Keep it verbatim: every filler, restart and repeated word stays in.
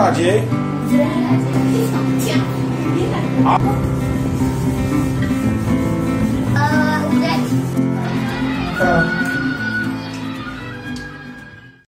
打结。 自然打结非常强，厉害。 好。